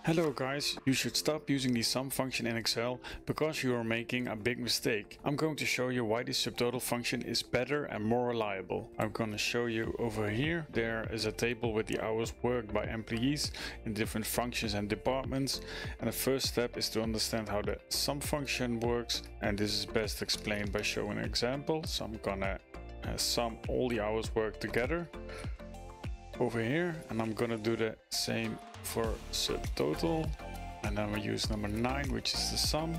Hello guys, you should stop using the sum function in Excel because you are making a big mistake. I'm going to show you why this subtotal function is better and more reliable. I'm going to show you over here. There is a table with the hours worked by employees in different functions and departments. And the first step is to understand how the sum function works. And this is best explained by showing an example. So I'm gonna sum all the hours worked together over here, and I'm gonna do the same for subtotal, and then we use number 9, which is the sum.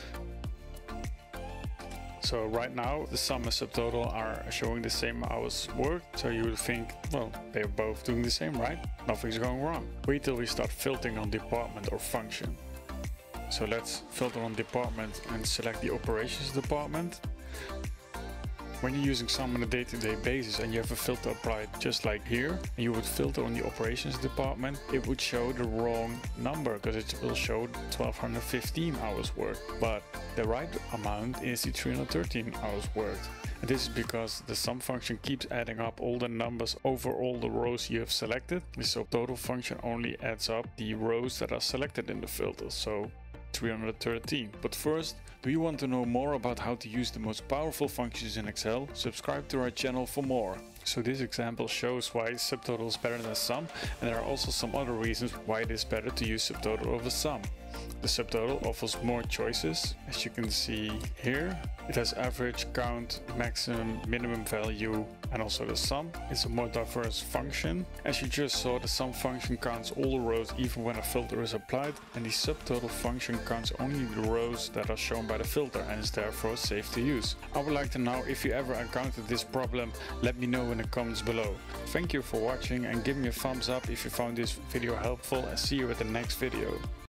So right now the sum and subtotal are showing the same hours worked, so you would think, well, they're both doing the same, right? Nothing's going wrong. Wait till we start filtering on department or function. So let's filter on department and select the operations department. When you're using sum on a day-to-day basis and you have a filter applied just like here, and you would filter on the operations department, it would show the wrong number because it will show 1215 hours worked. But the right amount is the 313 hours worked. And this is because the sum function keeps adding up all the numbers over all the rows you have selected. The subtotal function only adds up the rows that are selected in the filter. So 313. But first, do you want to know more about how to use the most powerful functions in Excel? Subscribe to our channel for more. So this example shows why subtotal is better than sum, and there are also some other reasons why it is better to use subtotal over sum. The subtotal offers more choices, as you can see here. It has average, count, maximum, minimum value, and also the sum. It's a more diverse function. As you just saw, the sum function counts all the rows even when a filter is applied, and the subtotal function counts only the rows that are shown by the filter and is therefore safe to use. I would like to know if you ever encountered this problem. Let me know in the comments below. Thank you for watching, and give me a thumbs up if you found this video helpful, and see you at the next video.